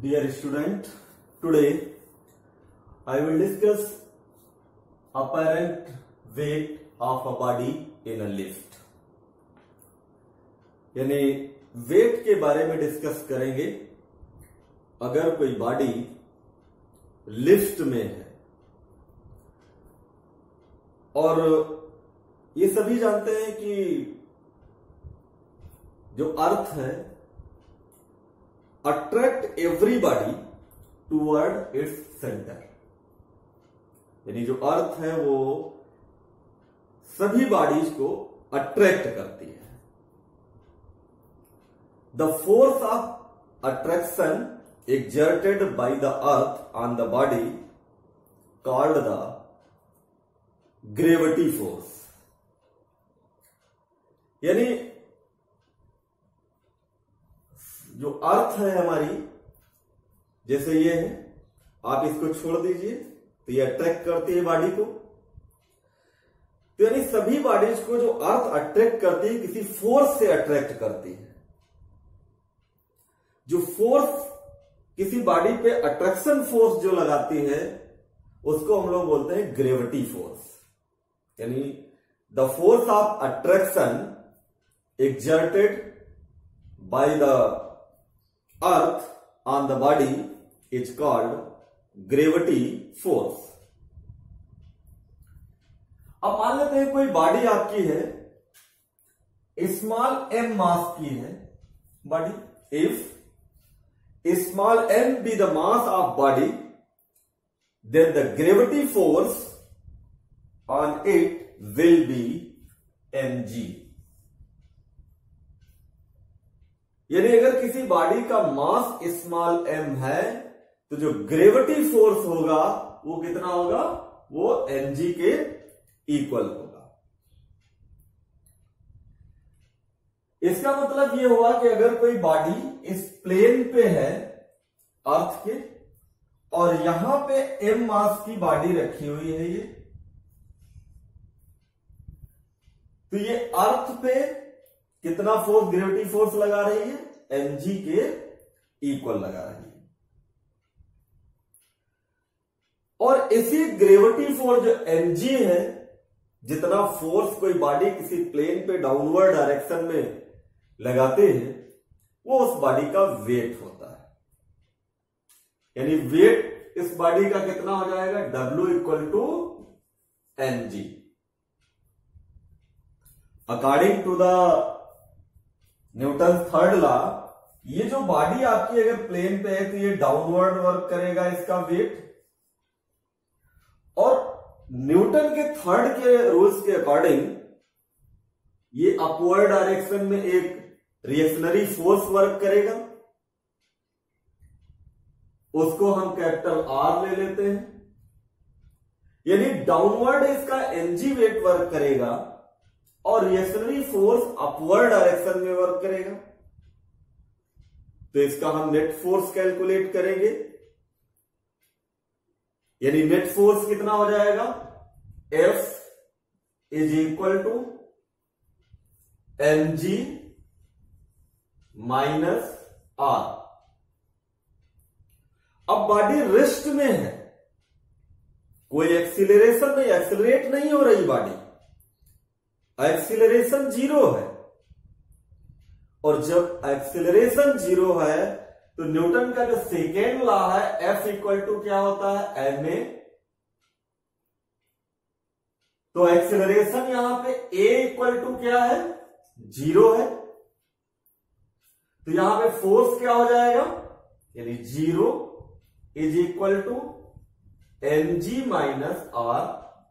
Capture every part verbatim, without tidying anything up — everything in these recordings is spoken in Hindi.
Dear student, today I will discuss apparent weight of a body in a lift. यानी वेट के बारे में डिस्कस करेंगे। अगर कोई बॉडी लिफ्ट में है, और ये सभी जानते हैं कि जो अर्थ है attract everybody toward its centre, यानी जो अर्थ है वो सभी बॉडीज को अट्रैक्ट करती है। The force of attraction exerted by the earth on the body called the gravity force, यानी जो अर्थ है हमारी, जैसे ये है, आप इसको छोड़ दीजिए तो ये अट्रैक्ट करती है बॉडी को। तो यानी सभी बॉडीज को जो अर्थ अट्रैक्ट करती है किसी फोर्स से अट्रैक्ट करती है। जो फोर्स किसी बॉडी पे अट्रैक्शन फोर्स जो लगाती है उसको हम लोग बोलते हैं ग्रेविटी फोर्स। यानी the force of attraction exerted by the earth on the body is called gravity force. अब मान लेते हैं कोई बॉडी आपकी है, स्मॉल एम मास की है body. If small m be the mass of body, then the gravity force on it will be mg। यानी अगर किसी बॉडी का मास स्मॉल m है तो जो ग्रेविटी फोर्स होगा वो कितना होगा? वो mg के इक्वल होगा। इसका मतलब ये हुआ कि अगर कोई बॉडी इस प्लेन पे है अर्थ के, और यहां पे m मास की बॉडी रखी हुई है, ये तो ये अर्थ पे कितना फोर्स, ग्रेविटी फोर्स लगा रही है? mg के इक्वल लगा रही है। और इसी ग्रेविटी फोर्स जो mg है, जितना फोर्स कोई बॉडी किसी प्लेन पे डाउनवर्ड डायरेक्शन में लगाते हैं वो उस बॉडी का वेट होता है। यानी वेट इस बॉडी का कितना हो जाएगा? W equal to N G. According to the Newton third law, ये जो बॉडी आपकी अगर प्लेन पे है तो ये डाउनवर्ड वर्क करेगा इसका वेट, और न्यूटन के थर्ड के रूल्स के अकॉर्डिंग ये अपवर्ड डायरेक्शन में एक रिएक्शनरी फोर्स वर्क करेगा। उसको हम कैपिटल आर ले लेते हैं। यानी डाउनवर्ड इसका एनजी वेट वर्क करेगा और रिएक्शनरी फोर्स अपवर्ड डायरेक्शन में वर्क करेगा। तो इसका हम नेट फोर्स कैलकुलेट करेंगे। यानी नेट फोर्स कितना हो जाएगा? F is equal to M G minus R. अब बॉडी रेस्ट में है, कोई एक्सीलरेशन नहीं, एक्सीलरेट नहीं हो रही बॉडी, एक्सीलरेशन जीरो है। और जब एक्सीलरेशन जीरो है तो न्यूटन का जो सेकेंड लॉ है एफ इक्वल टू क्या होता है? M A. तो एक्सीलरेशन यहां पे ए इक्वल टू क्या है? जीरो है। तो यहां पे फोर्स क्या हो जाएगा? यानी zero is equal to M G minus R.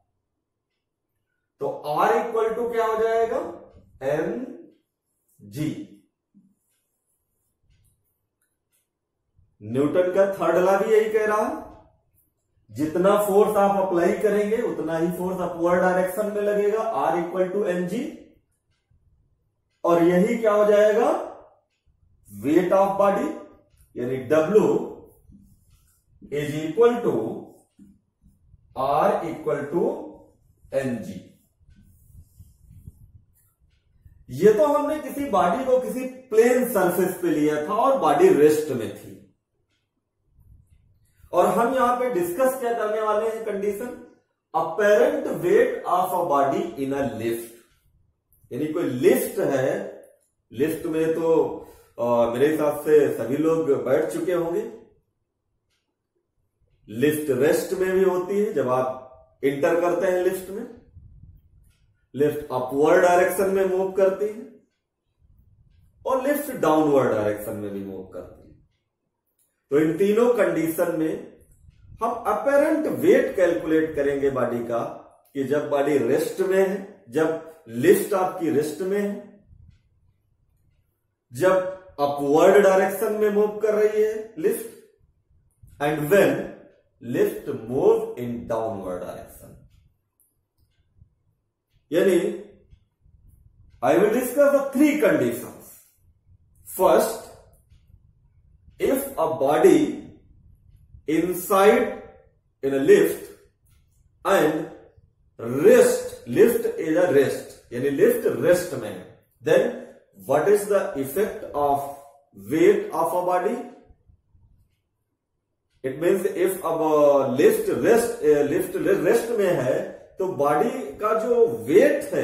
तो आर इक्वल टू क्या हो जाएगा? M G. न्यूटन का थर्ड लॉ भी यही कह रहा है, जितना फोर्स आप अप्लाई करेंगे उतना ही फोर्स अपवर्ड डायरेक्शन में लगेगा, R equal to M G. और यही क्या हो जाएगा? वेट ऑफ बॉडी, यानी W is equal to R equal to N G. ये तो हमने किसी बॉडी को किसी प्लेन सरफेस पे लिया था और बॉडी रेस्ट में थी। और हम यहां पे डिस्कस क्या करने वाले हैं condition, apparent weight of a body in a lift. यानी कोई लिफ्ट है, लिफ्ट में तो आ, मेरे हिसाब से सभी लोग बैठ चुके होंगे। लिफ्ट रेस्ट में भी होती है जब आप इंटर करते हैं लिफ्ट में, लिफ्ट अपवर्ड डायरेक्शन में मूव करती है और लिफ्ट डाउनवर्ड डायरेक्शन में भी मूव करती है। तो इन तीनों कंडीशन में हम अपेरेंट वेट कैलकुलेट करेंगे बॉडी का कि जब बॉडी रेस्ट में है, जब लिफ्ट आपकी रेस्ट में है, जब अपवर्ड डायरेक्शन में मूव कर रही है lift, and when lift move in downward direction. यानी I will discuss the three conditions. First, if a body inside in a lift and rest, lift is a rest, यानी lift rest में, then what is the effect of weight of a body? It means if a lift rest uh, lift rest में है तो बॉडी का जो वेट है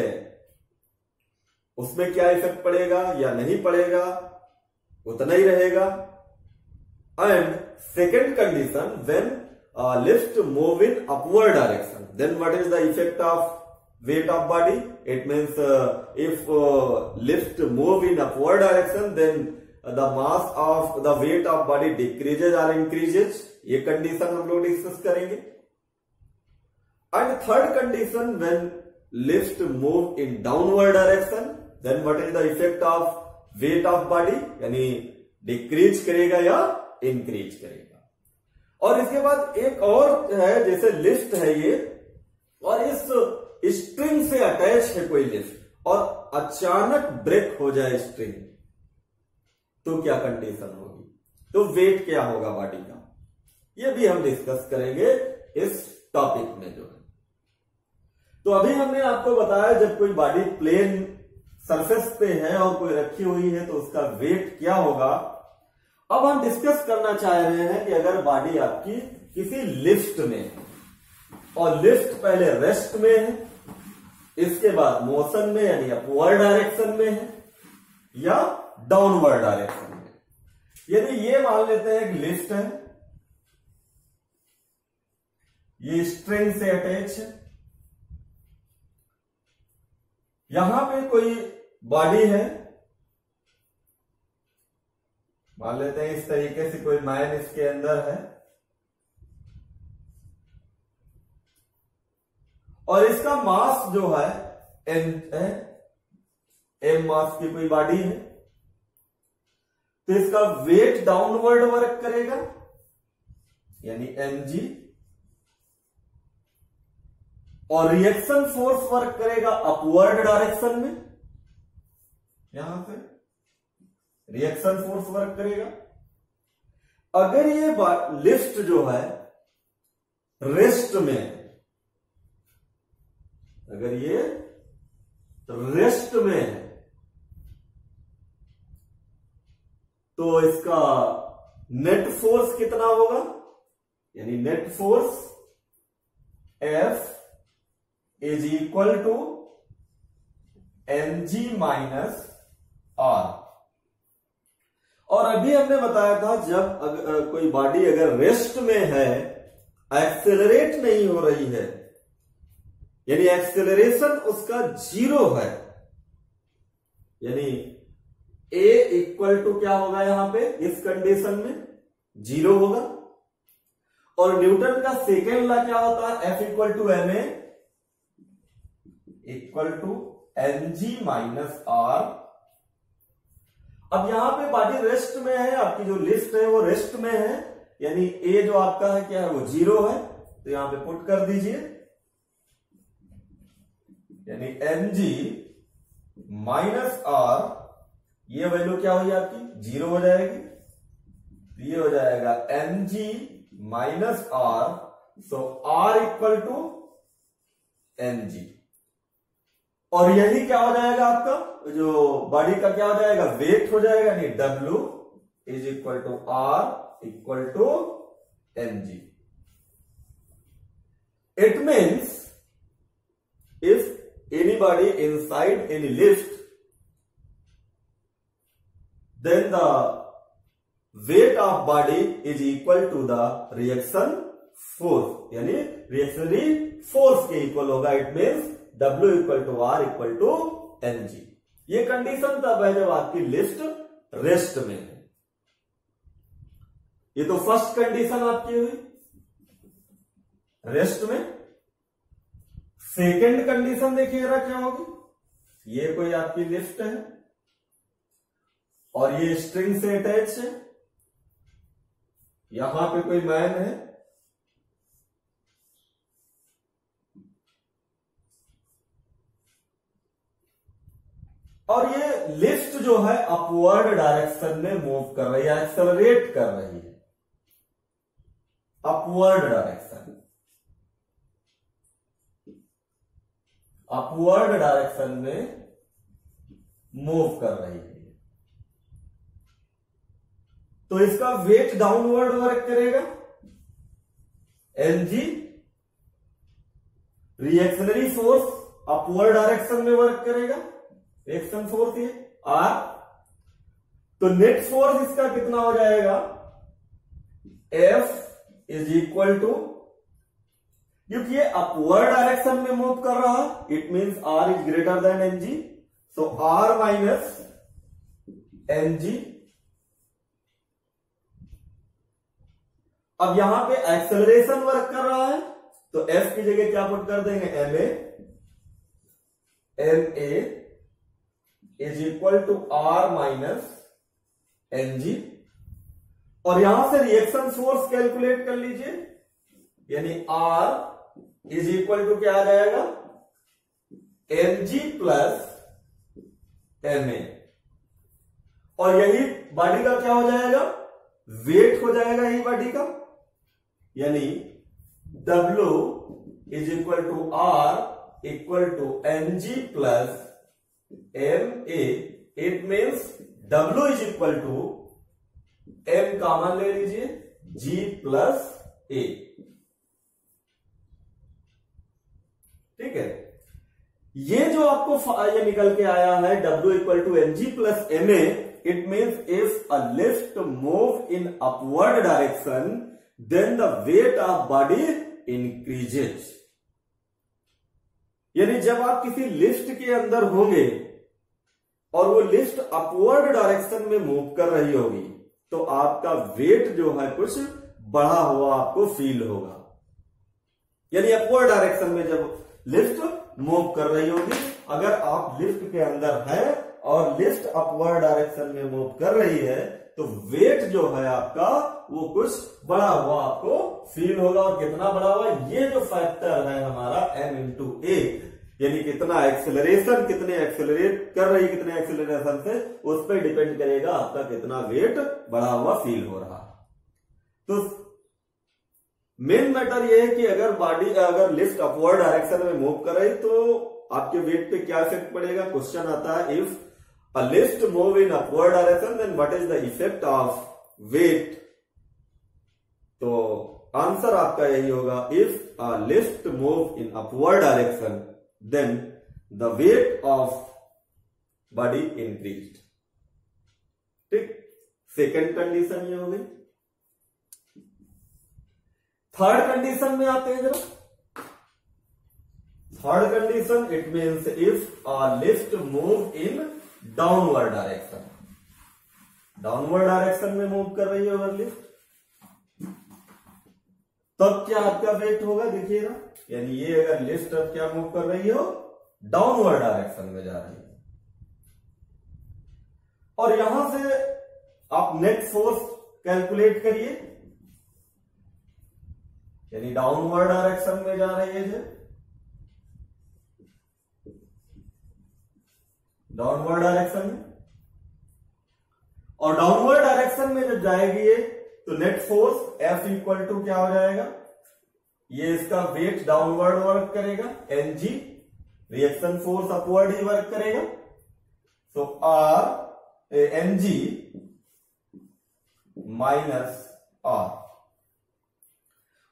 उसमें क्या इफेक्ट पड़ेगा या नहीं पड़ेगा, उतना ही रहेगा। And second condition, when uh, lift move in upward direction, then what is the effect of weight of body? It means uh, if uh, lift move in upward direction, then uh, the mass of the weight of body decreases or increases. ये condition हम लोग डिस्कस करेंगे। And third condition, when lift move in downward direction, then what is the effect of weight of body? यानी डिक्रीज करेगा या इंक्रीज करेगा। और इसके बाद एक और है, जैसे लिफ्ट है ये और इस स्ट्रिंग से अटैच है कोई लिफ्ट और अचानक ब्रेक हो जाए स्ट्रिंग, तो क्या कंडीशन होगी, तो वेट क्या होगा बॉडी का, ये भी हम डिस्कस करेंगे इस टॉपिक में जो है। तो अभी हमने आपको बताया जब कोई बॉडी प्लेन सरफेस पे है और कोई रखी हुई है तो उसका वेट क्या होगा। अब हम डिस्कस करना चाह रहे हैं कि अगर बॉडी आपकी किसी लिफ्ट में और लिफ्ट पहले रेस्ट में है, इसके बाद मोशन में यानी अपवर्ड डायरेक्शन में है या डाउनवर्ड डायरेक्शन में। यदि ये मान लेते हैं कि लिफ्ट है, ये स्ट्रिंग से अटैच है, यहां पे कोई बॉडी है, मान लेते हैं इस तरीके से कोई मैन इसके अंदर है और इसका मास जो है एम है, एम मास की कोई बॉडी है, तो इसका वेट डाउनवर्ड वर्क करेगा यानी एम जी, और रिएक्शन फोर्स वर्क करेगा अपवर्ड डायरेक्शन में, यहां से रिएक्शन फोर्स वर्क करेगा। अगर ये लिफ्ट जो है रेस्ट में, अगर ये रेस्ट में है तो इसका नेट फोर्स कितना होगा, यानी net force F is equal to M G minus R. और अभी हमने बताया था जब अगर, कोई बॉडी अगर रेस्ट में है, एक्सेलरेट नहीं हो रही है, यानी एक्सेलरेशन उसका जीरो है, यानी ए इक्वल टू क्या होगा यहां पे इस कंडीशन में जीरो होगा। और न्यूटन का सेकेंड लॉ क्या होता है, F equal to M A equal to M G minus R. अब यहां पे बॉडी रेस्ट में है, आपकी जो लिफ्ट है वो रेस्ट में है, यानी ए जो आपका है क्या है वो जीरो है, तो यहां पे पुट कर दीजिए, यानी एम जी माइनस आर, ये वैल्यू क्या हुई आपकी जीरो हो जाएगी, तो ये हो जाएगा M G minus R, so R equal to M G. और यही क्या हो जाएगा आपका जो बॉडी का क्या हो जाएगा वेट हो जाएगा, यानी W is equal to R equal to mg. It means if anybody inside any lift, then the weight of body is equal to the reaction force, यानी रिएक्शनरी फोर्स के इक्वल होगा. It means W equal to R equal to M G. ये कंडीशन तब है जब आपकी लिफ्ट रेस्ट में है. ये तो फर्स्ट कंडीशन आपकी हुई रेस्ट में. सेकेंड कंडीशन देखिएगा क्या होगी. ये कोई आपकी लिफ्ट है और ये स्ट्रिंग से अटैच है. यहां पे कोई मैन है और ये लिफ्ट जो है अपवर्ड डायरेक्शन में मूव कर रही है, एक्सेलरेट कर रही है. अपवर्ड डायरेक्शन अपवर्ड डायरेक्शन में मूव कर रही है. तो इसका वेट डाउनवर्ड वर्क करेगा. NG reactionary force upward direction में वर्क करेगा. रिएक्शन फोर्स ये आर. तो नेट फोर्स इसका कितना हो जाएगा. एफ इज इक्वल टू, क्योंकि ये अपवर्ड डायरेक्शन में मूव कर रहा, it means R is greater than N G. So R minus N G. अब यहां पे एक्सेलरेशन वर्क कर रहा है तो एफ की जगह क्या पुट कर देंगे. M A. M A is equal to R minus N G. और यहां से रिएक्शन फोर्स कैलकुलेट कर लीजिए, यानी आर इज इक्वल टू क्या आ जाएगा. M G plus M A. और यही बॉडी का क्या हो जाएगा. वेट हो जाएगा यही बॉडी का, यानी W is equal to R equal to M G plus M A. It means W is equal to M common ले लीजिए, G प्लस ए. ठीक है. ये जो आपको ये निकल के आया है W equal to M G plus M A. It means if a lift move in upward direction, then the weight of body increases. यानी जब आप किसी लिफ्ट के अंदर होंगे और वो लिफ्ट अपवर्ड डायरेक्शन में मूव कर रही होगी तो आपका वेट जो है कुछ बढ़ा हुआ आपको फील होगा. यानी अपवर्ड डायरेक्शन में जब लिफ्ट मूव कर रही होगी, अगर आप लिफ्ट के अंदर है और लिफ्ट अपवर्ड डायरेक्शन में मूव कर रही है तो वेट जो है आपका वो कुछ बढ़ा हुआ आपको फील होगा. और कितना बढ़ा हुआ, ये जो फैक्टर है हमारा m इंटू ए, यानी कितना एक्सेलरेशन, कितने एक्सेलरेट कर रही, कितने एक्सेलरेशन से, उस पर डिपेंड करेगा आपका कितना वेट बढ़ा हुआ फील हो रहा. तो मेन मैटर ये है कि अगर बॉडी अगर लिफ्ट अपवर्ड डायरेक्शन में मूव कर रही तो आपके वेट पे क्या इफेक्ट पड़ेगा. क्वेश्चन आता है if a lift move in upward direction then what is the effect of weight. तो आंसर आपका यही होगा, if a lift move in upward direction then the weight of body increased. ठीक. सेकेंड कंडीशन ये हो गई. थर्ड कंडीशन में आते हैं जरा. Third condition it means if a lift move in downward direction. Downward direction में मूव कर रही है अगर लिफ्ट, तब क्या आपका वेट होगा. देखिएगा, यानी ये अगर लिफ्ट अब क्या मूव कर रही हो, डाउनवर्ड डायरेक्शन में जा रही है. और यहां से आप नेट फोर्स कैलकुलेट करिए, यानी डाउनवर्ड डायरेक्शन में जा रही है, डाउनवर्ड डायरेक्शन में. और डाउनवर्ड डायरेक्शन में जब जाएगी ये तो net force F equal to क्या हो जाएगा. ये इसका वेट डाउनवर्ड वर्क करेगा, एनजी. रिएक्शन फोर्स अपवर्ड ही वर्क करेगा. तो आर एनजी माइनस आर.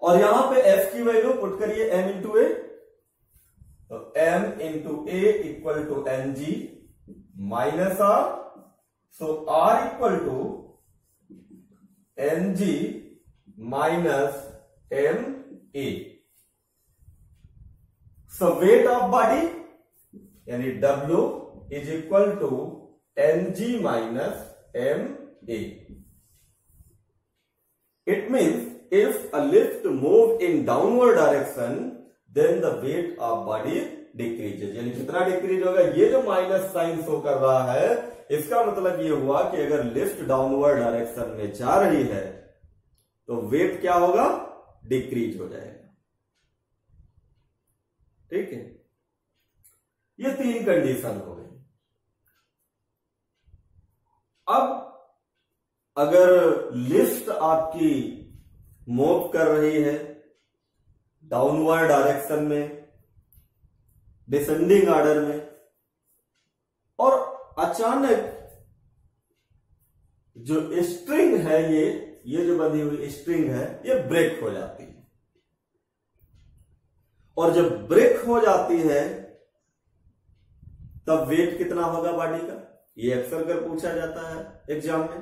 और यहां पे F की वैल्यू पुट करिए m इंटू ए, तो m into A equal to M G minus R, so r equal to M G minus M A. So weight of body यानी W is equal to M G minus M A. It means if a lift move in downward direction then the weight of body decreases। यानी कितना डिक्रीज होगा, ये जो माइनस साइन शो कर रहा है इसका मतलब ये हुआ कि अगर लिफ्ट डाउनवर्ड डायरेक्शन में जा रही है तो वेट क्या होगा, डिक्रीज हो जाएगा। ठीक है, ये तीन कंडीशन हो गई। अब अगर लिफ्ट आपकी मूव कर रही है डाउनवर्ड डायरेक्शन में, डिसेंडिंग ऑर्डर में, और अचानक जो स्ट्रिंग है ये ये जो बंधी हुई स्ट्रिंग है ये ब्रेक हो जाती है, और जब ब्रेक हो जाती है तब वेट कितना होगा बॉडी का, ये अक्सर कर पूछा जाता है एग्जाम में।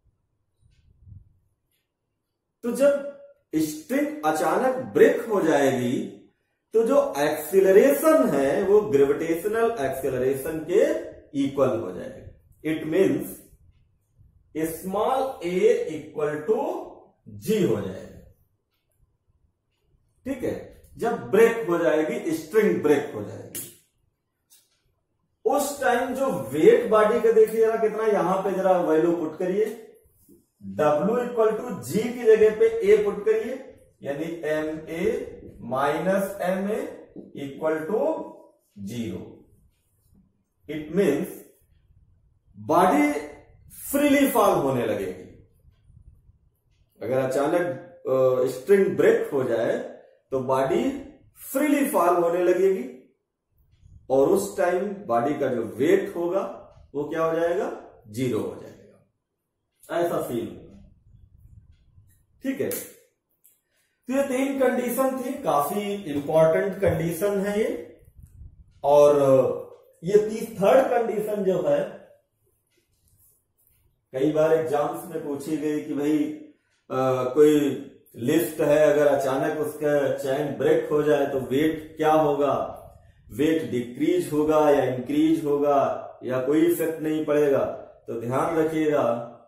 तो जब स्ट्रिंग अचानक ब्रेक हो जाएगी तो जो एक्सीलरेशन है वो ग्रेविटेशनल एक्सीलरेशन के इक्वल हो जाएगा। It means small A equal to G हो जाएगा। ठीक है, जब ब्रेक हो जाएगी, स्ट्रिंग ब्रेक हो जाएगी, उस टाइम जो वेट बॉडी का देखिए जरा कितना, यहां पे जरा वैल्यू पुट करिए, W इक्वल टू जी की जगह पे A पुट करिए, यानी M A minus M A equal to zero. It means body freely fall होने लगेगी। अगर अचानक स्ट्रिंग ब्रेक हो जाए तो बॉडी फ्रीली फॉल होने लगेगी, और उस टाइम बॉडी का जो वेट होगा वो क्या हो जाएगा, जीरो हो जाएगा। ऐसा फील होगा। ठीक है, तो ये तीन कंडीशन थी, काफी इंपॉर्टेंट कंडीशन है ये। और ये तीस थर्ड कंडीशन जो है कई बार एग्जाम्स में पूछी गई कि भाई आ, कोई लिफ्ट है, अगर अचानक उसका चैन ब्रेक हो जाए तो वेट क्या होगा, वेट डिक्रीज होगा या इंक्रीज होगा या कोई इफेक्ट नहीं पड़ेगा। तो ध्यान रखिएगा,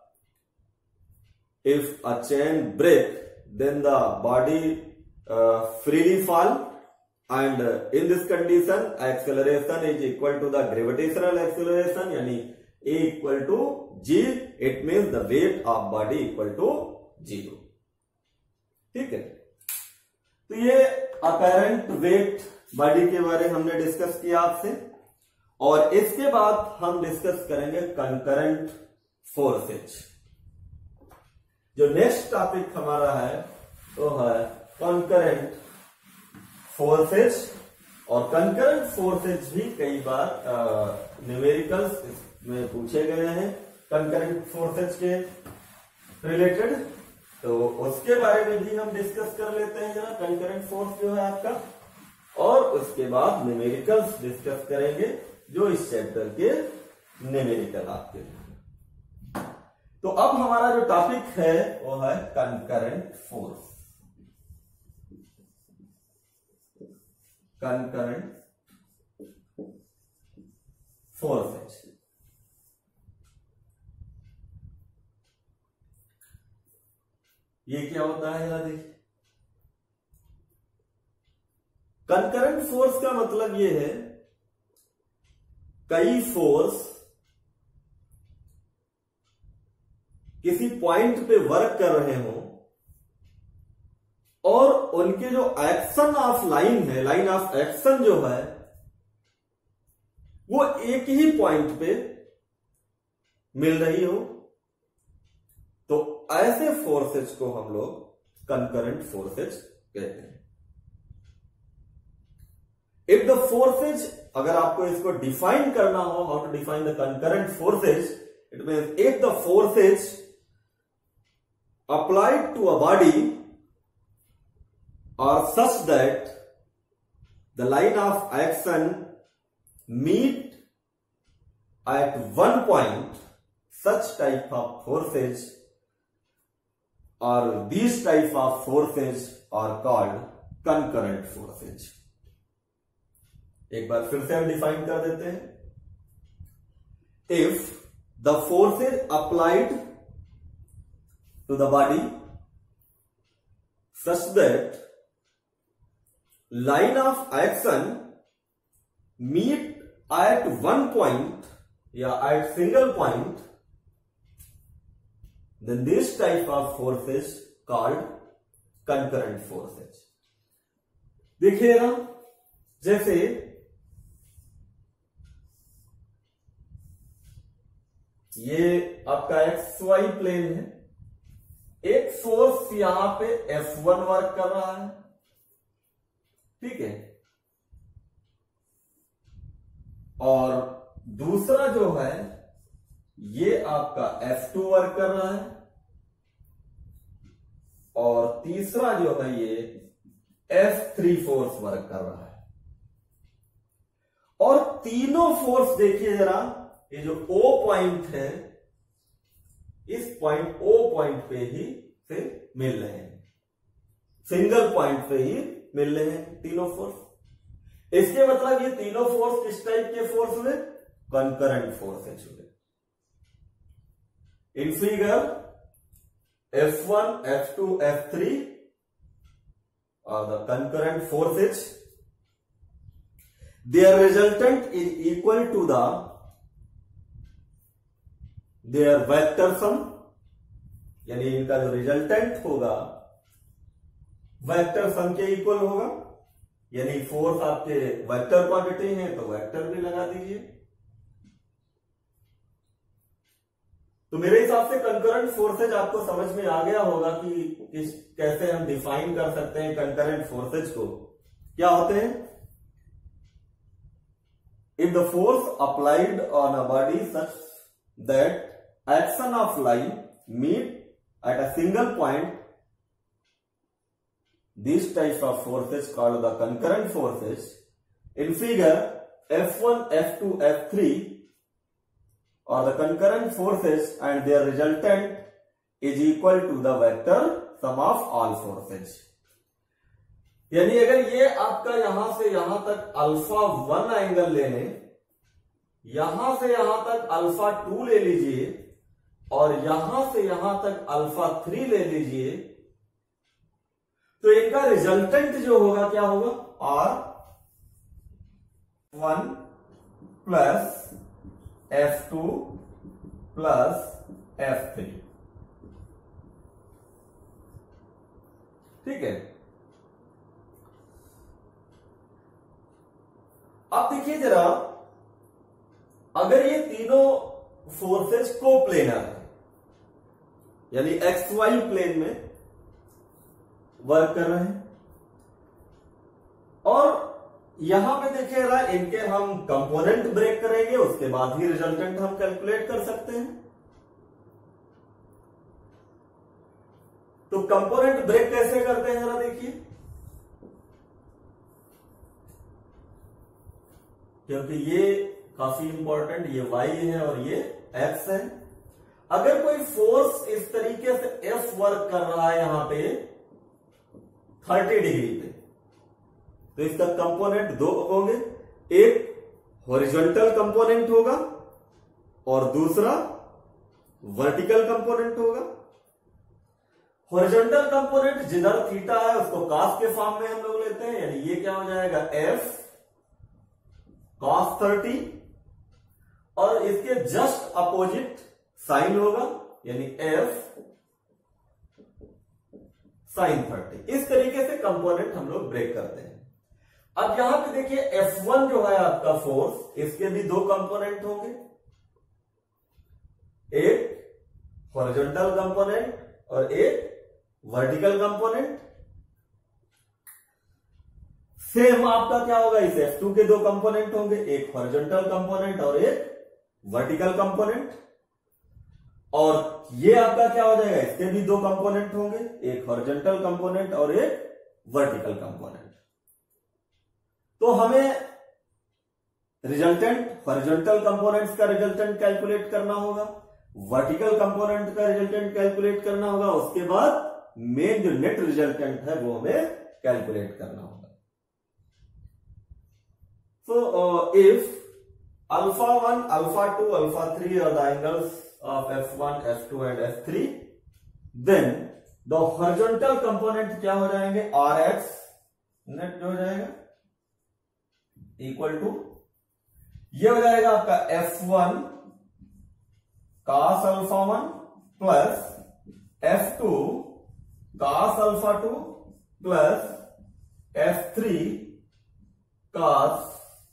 if a chain break then the body uh, freely fall, and uh, in this condition acceleration is equal to the gravitational acceleration, yani A equal to G, it means the weight of body equal to zero। ठीक है, तो ये apparent weight बॉडी के बारे में हमने डिस्कस किया आपसे, और इसके बाद हम डिस्कस करेंगे कंकरेंट फोर्सेज। जो नेक्स्ट टॉपिक हमारा है वो है कंकरेंट फोर्सेज, और कंकरेंट फोर्सेज भी कई बार न्यूमेरिकल्स में पूछे गए हैं कंकरेंट फोर्सेज के रिलेटेड, तो उसके बारे में भी हम डिस्कस कर लेते हैं जरा। कंकरेंट फोर्स जो है आपका, और उसके बाद न्यूमेरिकल्स डिस्कस करेंगे जो इस चैप्टर के न्यूमेरिकल आपके हैं। तो अब हमारा जो टॉपिक है वो है कंकरेंट फोर्स। कंकरेंट फोर्सेज, ये क्या होता है जरा देखिए। कंकरेंट फोर्स का मतलब ये है कई फोर्स किसी पॉइंट पे वर्क कर रहे हो और उनके जो एक्शन ऑफ लाइन है, लाइन ऑफ एक्शन जो है वो एक ही पॉइंट पे मिल रही हो, तो ऐसे फोर्सेज को हम लोग कंकरेंट फोर्सेज कहते हैं। इफ द फोर्सेज, अगर आपको इसको डिफाइन करना हो, how to define the concurrent forces, it means if the forces applied to a body or such that the line of action meet at one point, such type of forces or these type of forces are called concurrent forces. एक बार फिर से हम डिफाइन कर देते हैं. If the forces applied to the body such that line of action meet at one point या at single point, then this type of forces called concurrent forces. देखिएगा, जैसे ये आपका एक्स वाई प्लेन है, एक फोर्स यहां पे एफ वन वर्क कर रहा है, ठीक है, और दूसरा जो है ये आपका एफ टू वर्क कर रहा है, और तीसरा जो है ये एफ थ्री फोर्स वर्क कर रहा है. और तीनों फोर्स देखिए जरा, ये जो O पॉइंट है, इस पॉइंट O पॉइंट पे ही से मिल रहे हैं, सिंगल पॉइंट पे ही मिल रहे हैं तीनों फोर्स. इसके मतलब ये तीनों फोर्स किस टाइप के फोर्स हुए? कंकरेंट फोर्सेज हुए. In figure F one, F two, F three are the concurrent forces. Their resultant is equal to the their vector sum, यानी इनका जो रिजल्टेंट होगा वेक्टर सम के इक्वल होगा. यानी फोर्स आपके वेक्टर क्वांटिटी है तो वेक्टर भी लगा दीजिए. तो मेरे हिसाब से कंकरेंट फोर्सेज आपको समझ में आ गया होगा कि किस कैसे हम डिफाइन कर सकते हैं कंकरेंट फोर्सेज को. क्या होते हैं? If the force applied on a body such that action of line meet at a single point, this type of forces called the concurrent forces. In figure F one, F two, F three or the concurrent forces and their resultant is equal to the vector sum of all forces. यानी अगर ये आपका यहां से यहां तक अल्फा वन एंगल ले लें, यहां से यहां तक अल्फा टू ले लीजिए, और यहां से यहां तक अल्फा थ्री ले लीजिए, तो इनका रिजल्टेंट जो होगा क्या होगा? R one plus F two plus F three. ठीक है. अब देखिए जरा, अगर ये तीनों फोर्सेज को प्लेनर है, यानी एक्स वाई प्लेन में वर्क कर रहे हैं, और यहां पे देखिए जरा, इनके हम कंपोनेंट ब्रेक करेंगे, उसके बाद ही रिजल्टेंट हम कैलकुलेट कर सकते हैं. तो कंपोनेंट ब्रेक कैसे करते हैं जरा देखिए, क्योंकि ये काफी इंपॉर्टेंट, ये y है और ये x है. अगर कोई फोर्स इस तरीके से F वर्क कर रहा है यहां पे थर्टी डिग्री पे, तो इसका कंपोनेंट दो होंगे. एक हॉरिजॉन्टल कंपोनेंट होगा और दूसरा वर्टिकल कंपोनेंट होगा. हॉरिजॉन्टल कंपोनेंट जिधर थीटा है उसको कॉस के फॉर्म में हम लोग लेते हैं, यानी ये क्या हो जाएगा? एफ कॉस थर्टी, और इसके जस्ट अपोजिट साइन होगा, यानी एफ साइन थर्टी. इस तरीके से कंपोनेंट हम लोग ब्रेक करते हैं. अब यहां पे देखिए एफ वन जो है आपका फोर्स, इसके भी दो कंपोनेंट होंगे, एक हॉरिजॉन्टल कंपोनेंट और एक वर्टिकल कंपोनेंट. सेम आपका क्या होगा? इस एफ टू के दो कंपोनेंट होंगे, एक हॉरिजॉन्टल कंपोनेंट और एक वर्टिकल कंपोनेंट. और ये आपका क्या हो जाएगा? इसके भी दो कंपोनेंट होंगे, एक हॉरिजॉन्टल कंपोनेंट और एक वर्टिकल कंपोनेंट। तो हमें रिजल्टेंट हॉरिजॉन्टल कंपोनेंट्स का रिजल्टेंट कैलकुलेट करना होगा, वर्टिकल कंपोनेंट का रिजल्टेंट कैलकुलेट करना होगा, उसके बाद मेन जो नेट रिजल्टेंट है वो हमें कैलकुलेट करना होगा। So if alpha one, alpha two, alpha three are the angles of F one, F two and F three, then the horizontal component क्या हो जाएंगे, R X नेट जो हो जाएगा इक्वल टू, ये हो जाएगा आपका F one cos alpha one plus F two cos alpha two plus F three cos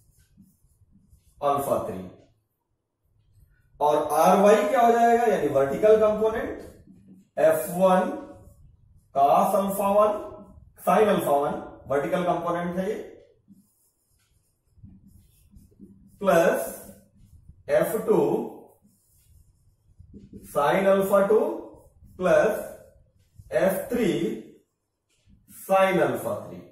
alpha three, और आर वाई क्या हो जाएगा, यानी vertical component F one cos alpha one sine alpha one vertical component है ये, plus F two sine alpha two plus F three sine alpha three.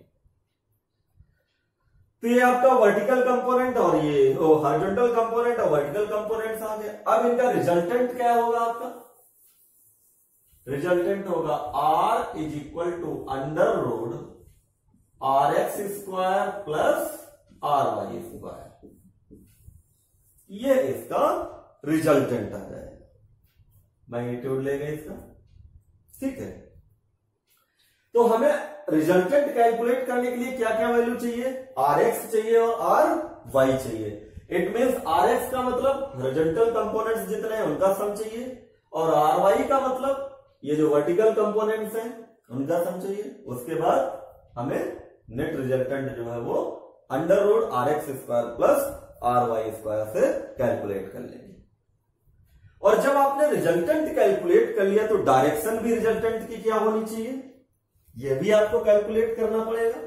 तो ये आपका वर्टिकल कंपोनेंट और ये हॉरिजॉन्टल कंपोनेंट और वर्टिकल कंपोनेंट्स आ गए। अब इनका रिजल्टेंट क्या होगा, आपका रिजल्टेंट होगा R is equal to under root R X square plus R Y square, ये इसका रिजल्टेंट आ जाएगा, मैग्नीट्यूड लेंगे इसका, ठीक है। तो हमें रिजल्टेंट कैलकुलेट करने के लिए क्या क्या वैल्यू चाहिए, आर एक्स चाहिए और आर वाई चाहिए। इट मीन्स आर एक्स का मतलब हॉरिजॉन्टल कंपोनेंट्स जितने हैं उनका सम चाहिए, और आर वाई का मतलब ये जो वर्टिकल कंपोनेंट्स हैं उनका सम चाहिए। उसके बाद हमें नेट रिजल्टेंट जो है वो under root R X square plus R Y square से कैलकुलेट कर लेंगे। और जब आपने रिजल्टेंट कैलकुलेट कर लिया तो डायरेक्शन भी रिजल्टेंट की क्या होनी चाहिए, यह भी आपको कैलकुलेट करना पड़ेगा।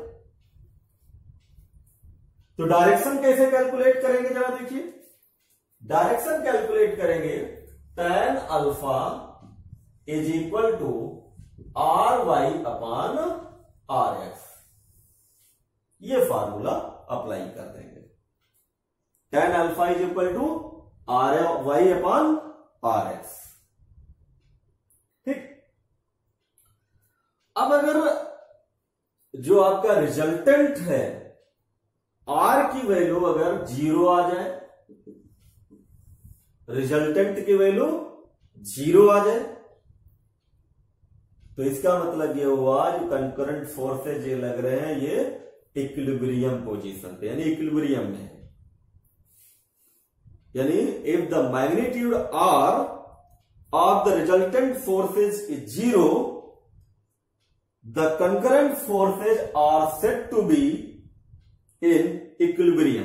तो डायरेक्शन कैसे कैलकुलेट करेंगे, जरा देखिए। डायरेक्शन कैलकुलेट करेंगे tan alpha is equal to R Y upon R X, ये फार्मूला अप्लाई कर देंगे। tan alpha is equal to R Y upon R X, ठीक। अब अगर जो आपका रिजल्टेंट है आर की वैल्यू अगर जीरो आ जाए, रिजल्टेंट की वैल्यू जीरो आ जाए, तो इसका मतलब ये हुआ जो कंकरेंट फोर्सेज ये लग रहे हैं ये इक्विलिब्रियम पोजीशन पे, यानी इक्विलिब्रियम में है। यानी if the magnitude R of the resultant forces is zero, the concurrent forces are said to be in equilibrium।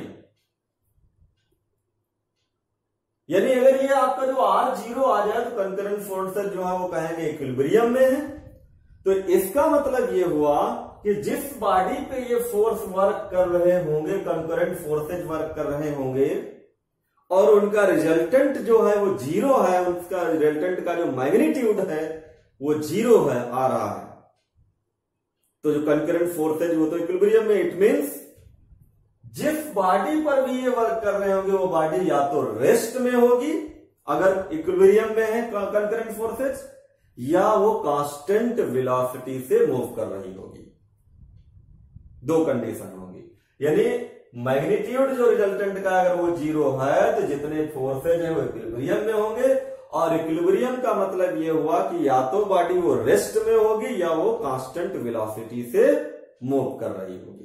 यानी अगर ये आपका जो R जीरो आ जाए तो concurrent forces जो है वो कहेंगे इक्विलिब्रियम में है। तो इसका मतलब ये हुआ कि जिस बॉडी पे ये फोर्स वर्क कर रहे होंगे, concurrent forces वर्क कर रहे होंगे, और उनका रिजल्टेंट जो है वो जीरो है, उसका रिजल्टेंट का जो मैग्नीट्यूड है वो जीरो है, आ रहा है, तो जो कंकरेंट फोर्स है वो तो इक्विलिब्रियम में। इट मींस जिस बॉडी पर भी ये वर्क कर रहे होंगे वो बॉडी या तो रेस्ट में होगी अगर इक्विलिब्रियम में है कंकरेंट फोर्सेस, या वो कांस्टेंट वेलोसिटी से मूव कर रही होगी। दो कंडीशन होगी, यानी मैग्नीट्यूड जो रिजल्टेंट का अगर वो जीरो है तो जितने फोर्सेज हैं वो इक्विलिब्रियम में होंगे, और इक्विलिब्रियम का मतलब ये हुआ कि या तो बॉडी वो रेस्ट में होगी या वो कांस्टेंट वेलोसिटी से मूव कर रही होगी।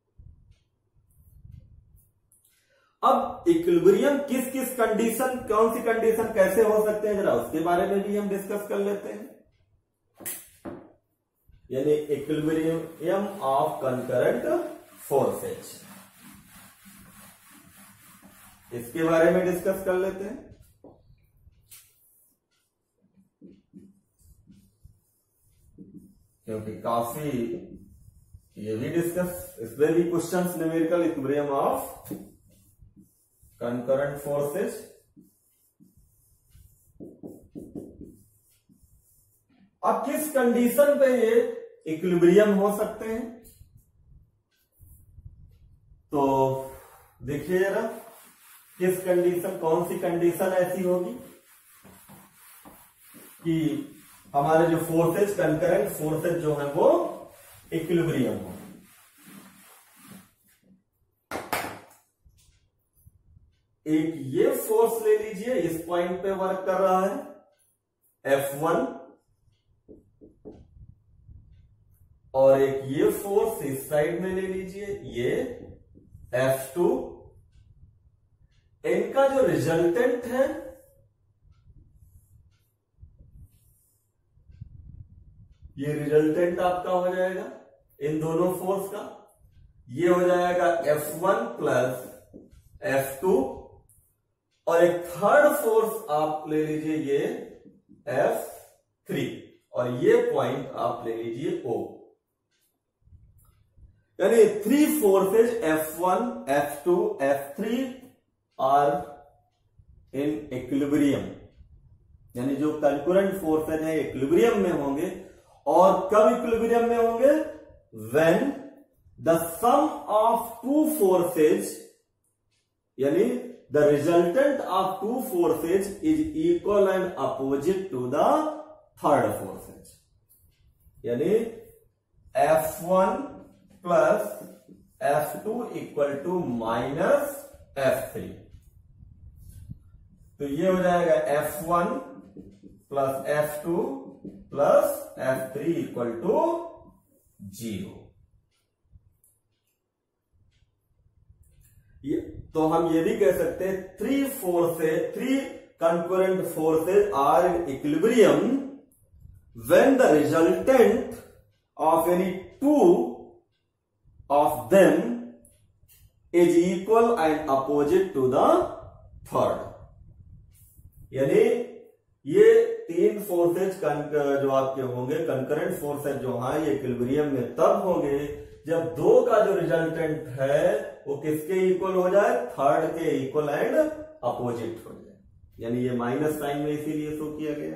अब इक्विलिब्रियम किस किस कंडीशन, कौन सी कंडीशन कैसे हो सकते हैं, जरा उसके बारे में भी हम डिस्कस कर लेते हैं। यानी इक्विलिब्रियम ऑफ कंकरेंट फोर्सेज, इसके बारे में डिस्कस कर लेते हैं। क्योंकि काफी ये भी डिस्कस, इसमें भी questions numerical equilibrium of concurrent forces. अब किस कंडीशन पे ये इक्विलिब्रियम हो सकते हैं। तो देखिए जरा किस कंडीशन, कौन सी कंडीशन ऐसी होगी कि हमारे जो फोर्सेज, कंकरेंट फोर्सेज जो है वो इक्विलिब्रियम हो। एक ये फोर्स ले लीजिए, इस पॉइंट पे वर्क कर रहा है एफ वन, और एक ये फोर्स इस साइड में ले लीजिए, ये एफ टू। इनका जो रिजल्टेंट है ये रिजल्टेंट आपका हो जाएगा इन दोनों फोर्स का, ये हो जाएगा F one plus F two, और एक थर्ड फोर्स आप ले लीजिए ये एफ थ्री, और ये पॉइंट आप ले लीजिए ओ। यानी three forces F one, F two, F three are in equilibrium, यानी जो कंकरेंट फोर्सेज है इक्विलिब्रियम में होंगे। और कब इक्विलिब्रियम में होंगे? When the sum of two forces, यानी the resultant of two forces is equal and opposite to the third forces, यानी F one plus F two equal to minus F three. तो ये हो जाएगा F one plus F two plus F three equal to zero. तो हम ये भी कह सकते हैं three forces, three concurrent forces are in equilibrium when the resultant of any two of them is equal and opposite to the third. यानी ये तीन फोर्सेज जो आपके होंगे, कंकरेंट फोर्सेज जो है ये इक्विलिब्रियम में तब होंगे जब दो का जो रिजल्टेंट है वो किसके इक्वल हो जाए? थर्ड के इक्वल एंड अपोजिट हो जाए। यानी ये माइनस साइन में इसीलिए शो किया गया।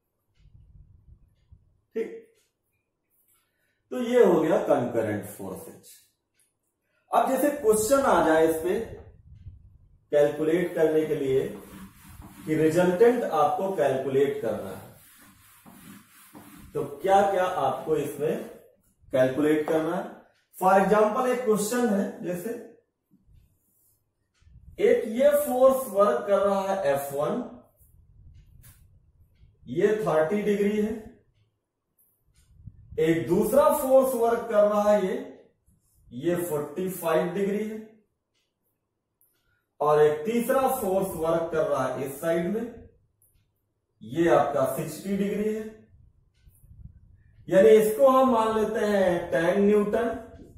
ठीक, तो ये हो गया कंकरेंट फोर्सेज। अब जैसे क्वेश्चन आ जाए इस पे कैलकुलेट करने के लिए कि रिजल्टेंट आपको कैलकुलेट करना है, तो क्या क्या आपको इसमें कैलकुलेट करना है? फॉर एग्जाम्पल एक क्वेश्चन है, जैसे एक ये फोर्स वर्क कर रहा है एफ वन, ये थर्टी डिग्री है। एक दूसरा फोर्स वर्क कर रहा है ये ये फोर्टी फाइव डिग्री है, और एक तीसरा फोर्स वर्क कर रहा है इस साइड में, ये आपका सिक्सटी डिग्री है। यानी इसको हम मान लेते हैं टेन न्यूटन,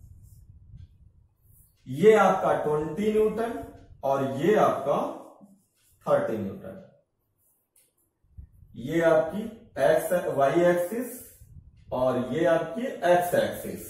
ये आपका ट्वेंटी न्यूटन, और ये आपका थर्टी न्यूटन। ये आपकी एक्स वाई एक्सिस और ये आपकी एक्स एक्सिस।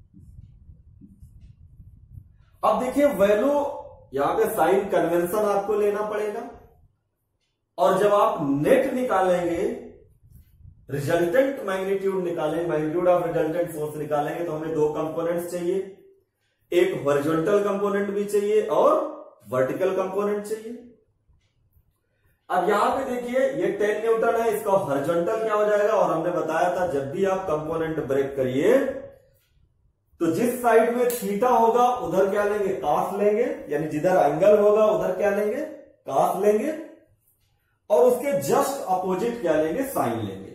अब देखिए वैल्यू यहां पे साइन कन्वेंशन आपको लेना पड़ेगा, और जब आप नेट निकालेंगे, रिजल्टेंट मैग्नीट्यूड निकालेंगे, मैग्नीट्यूड ऑफ रिजल्टेंट फोर्स निकालेंगे, तो हमें दो कंपोनेंट्स चाहिए, एक हॉरिजॉन्टल कंपोनेंट भी चाहिए और वर्टिकल कंपोनेंट चाहिए। अब यहां पे देखिए ये टेन न्यूटन है, इसका हॉरिजॉन्टल क्या हो जाएगा? और हमने बताया था जब भी आप कंपोनेंट ब्रेक करिए तो जिस साइड में थीटा होगा उधर क्या लेंगे? कास लेंगे, यानी जिधर एंगल होगा उधर क्या लेंगे? कास लेंगे, और उसके जस्ट अपोजिट क्या लेंगे? साइन लेंगे।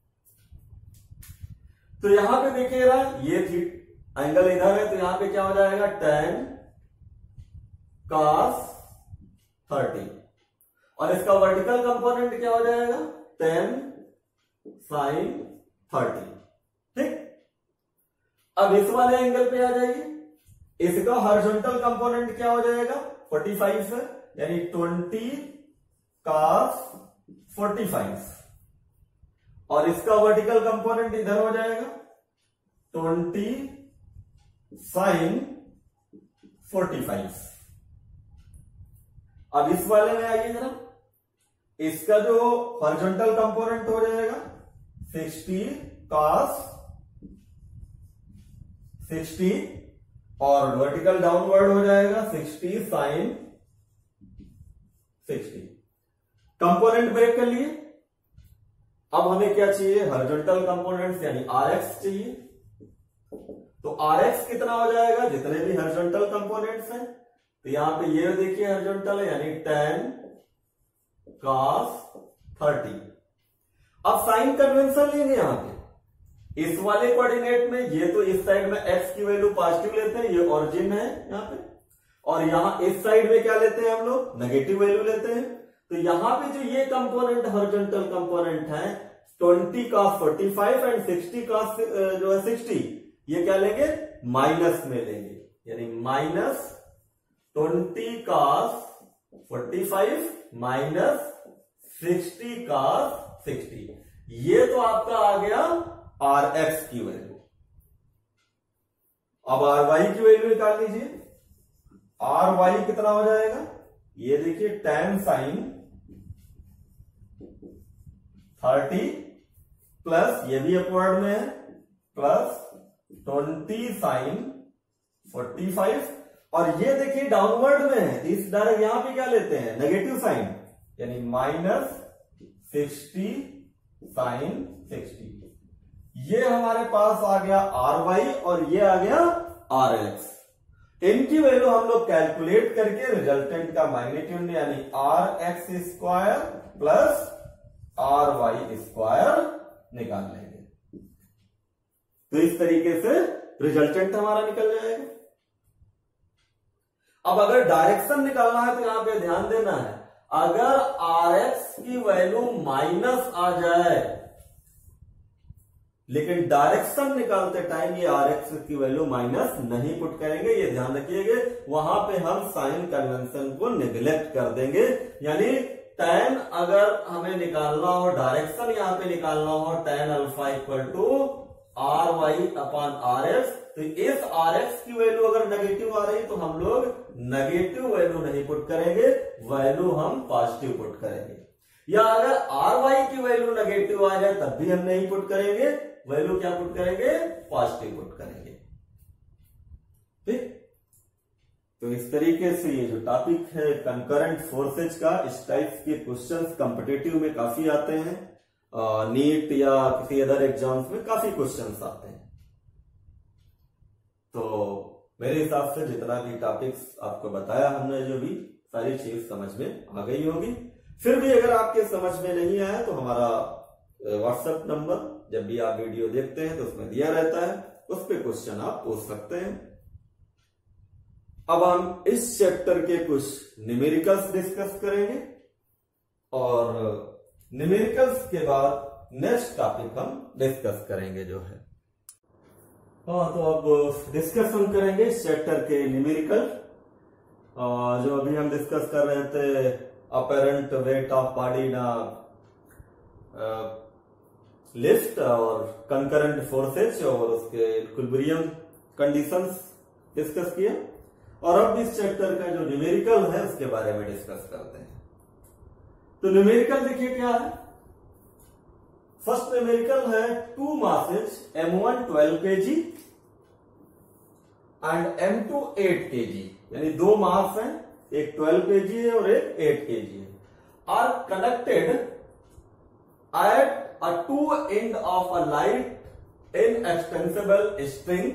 तो यहां पे देखिएगा ये थी एंगल इधर है, तो यहां पे क्या हो जाएगा? टेन कास थर्टी, और इसका वर्टिकल कंपोनेंट क्या हो जाएगा? Ten sine thirty. ठीक, अब इस वाले एंगल पे आ जाइए, इसका हॉरिजॉन्टल कंपोनेंट क्या हो जाएगा? फोर्टी फाइव है, यानी ट्वेंटी कास फोर्टी फाइव, और इसका वर्टिकल कंपोनेंट इधर हो जाएगा ट्वेंटी साइन फोर्टी फाइव। अब इस वाले में आइए जरा, इसका जो हॉरिजॉन्टल कंपोनेंट हो जाएगा सिक्सटी कास सिक्सटी और वर्टिकल डाउनवर्ड हो जाएगा sixty sine sixty. Component break कर लिए। अब हमें क्या चाहिए, हॉरिजॉन्टल कंपोनेंट्स यानी आर एक्स चाहिए। तो आर एक्स कितना हो जाएगा, जितने भी हॉरिजॉन्टल कंपोनेंट्स हैं। तो यहां पे ये देखिए हॉरिजॉन्टल है यानी टेन कॉस थर्टी। अब साइन कन्वेंशन लेंगे यहां पे इस वाले कोऑर्डिनेट में। ये तो इस साइड में एक्स की वैल्यू पॉजिटिव लेते हैं, ये ओरिजिन है यहां पे, और यहां इस साइड में क्या लेते हैं हम लोग, नेगेटिव वैल्यू लेते हैं। तो यहां पे जो ये कंपोनेंट हॉरिजॉन्टल कंपोनेंट है twenty cos forty five and sixty cos जो है सिक्सटी, ये क्या लेंगे, माइनस में लेंगे, यानी minus twenty cos forty five minus sixty cos sixty. ये तो आपका आ गया आर एक्स की वैल्यू। अब आर वाई की वैल्यू निकाल लीजिए। आर वाई कितना हो जाएगा, ये देखिए टेन साइन थर्टी प्लस ये भी अपवर्ड में है plus twenty sine forty five, और ये देखिए डाउनवर्ड में है, इस डायरेक्ट यहां पे क्या लेते हैं, नेगेटिव साइन, यानी माइनस सिक्सटी साइन सिक्सटी। ये हमारे पास आ गया आर वाई और ये आ गया आर एक्स। इनकी वैल्यू हम लोग कैलकुलेट करके रिजल्टेंट का मैग्नीट्यूड यानी R X square plus R Y square निकाल लेंगे। तो इस तरीके से रिजल्टेंट हमारा निकल जाएगा। अब अगर डायरेक्शन निकालना है तो यहां पे ध्यान देना है, अगर आर एक्स की वैल्यू माइनस आ जाए, लेकिन डायरेक्शन निकालते टाइम ये आर एक्स की वैल्यू माइनस नहीं पुट करेंगे, ये ध्यान रखिएगा। वहां पे हम साइन कन्वेंशन को निगलेक्ट कर देंगे, यानी टेन अगर हमें निकालना हो, डायरेक्शन यहां पे निकालना हो, tan alpha equal to R Y upon R X, तो इस आर एक्स की वैल्यू अगर नेगेटिव आ रही तो हम लोग नेगेटिव वैल्यू नहीं पुट करेंगे, वैल्यू हम पॉजिटिव पुट करेंगे। या अगर आर वाई की वैल्यू नेगेटिव आ जाए तब भी हम नहीं पुट करेंगे, वैल्यू क्या पुट करेंगे, पॉजिटिव पुट करेंगे। ठीक, तो इस तरीके से ये जो टॉपिक है कंकरेंट फोर्सेज का, इस टाइप के क्वेश्चंस कॉम्पिटिटिव में काफी आते हैं, नीट या किसी अदर एग्जाम्स में काफी क्वेश्चंस आते हैं। तो मेरे हिसाब से जितना भी टॉपिक्स आपको बताया हमने, जो भी सारी चीज समझ में आ गई होगी। फिर भी अगर आपके समझ में नहीं आया तो हमारा व्हाट्सएप नंबर जब भी आप वीडियो देखते हैं तो उसमें दिया रहता है, उस पर क्वेश्चन आप पूछ सकते हैं। अब हम इस चैप्टर के कुछ न्यूमेरिकल्स डिस्कस करेंगे और न्यूमेरिकल्स के बाद नेक्स्ट टॉपिक हम डिस्कस करेंगे जो है। हाँ, तो अब डिस्कस हम करेंगे इस चैप्टर के न्यूमेरिकल, जो अभी हम डिस्कस कर रहे थे apparent weight of body in lift और कंकरेंट फोर्सेज और उसके इक्विलिब्रियम कंडीशंस डिस्कस किया। और अब इस चैप्टर का जो न्यूमेरिकल है उसके बारे में डिस्कस करते हैं। तो न्यूमेरिकल देखिए क्या है। फर्स्ट न्यूमेरिकल है two masses M one twelve K G and M two eight K G, यानी दो मास हैं, एक ट्वेल्व के जी है और एक एट के जी है, R connected at a two end of a light inextensible string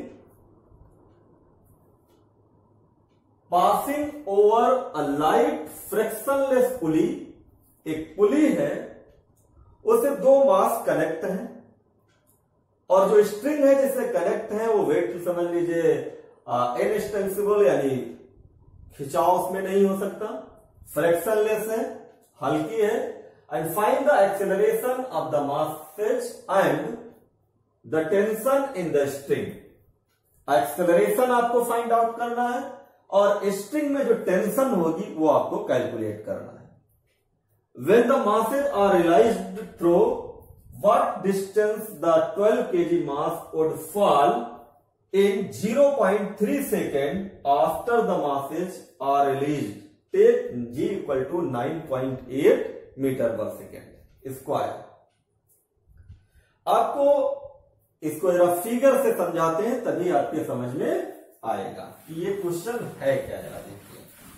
passing over a light frictionless pulley। एक पुली है, उसे दो मास कनेक्ट हैं और जो स्ट्रिंग है जिससे कनेक्ट है वो वेट समझ लीजिए इनएक्सटेंसिबल, यानी खिंचाव उसमें नहीं हो सकता, फ्रिक्शनलेस है, हल्की है। And find the acceleration of the masses and the tension in the string। Acceleration आपको फाइंड आउट करना है और स्ट्रिंग में जो टेंशन होगी वो आपको कैलकुलेट करना है। When the masses are realized through what distance the twelve kilograms mass would fall in zero point three seconds after the masses are released, take g equal to nine point eight metre पर सेकेंड स्क्वायर। आपको इसको जरा फिगर से समझाते हैं तभी आपके समझ में आएगा कि ये क्वेश्चन है क्या। जरा देखिए,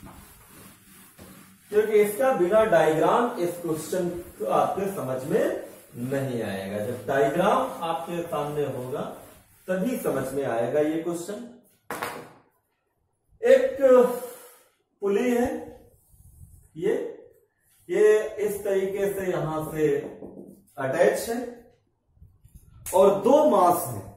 क्योंकि इसका बिना डायग्राम इस क्वेश्चन को आपके समझ में नहीं आएगा। जब डायग्राम आपके सामने होगा तभी समझ में आएगा ये क्वेश्चन। एक पुली है, ये ये इस तरीके से यहां से अटैच है और दो मास हैं,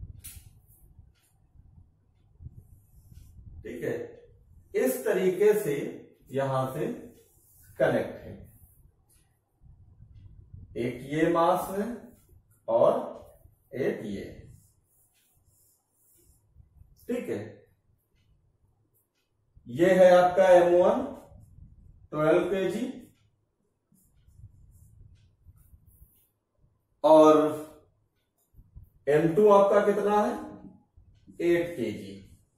ठीक है, इस तरीके से यहां से कनेक्ट है। एक ये मास है और एक ये, ठीक है। ये है आपका एम वन ट्वेल्व के जी और एम टू आपका कितना है एट के जी।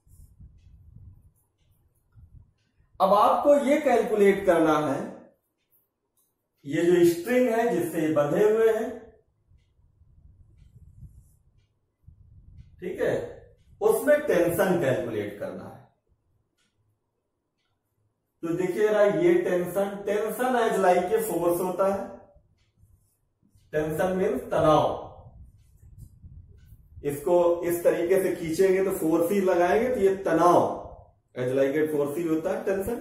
अब आपको ये कैलकुलेट करना है, ये जो स्ट्रिंग है जिससे ये बंधे हुए हैं, ठीक है, उसमें टेंशन कैलकुलेट करना है। तो देखिए रहा, ये tension tension as like a force होता है। टेंशन मीन्स तनाव। इसको इस तरीके से खींचेंगे तो फोर्स ही लगाएंगे तो ये तनाव एज लाइक ए फोर्स ही होता है टेंशन।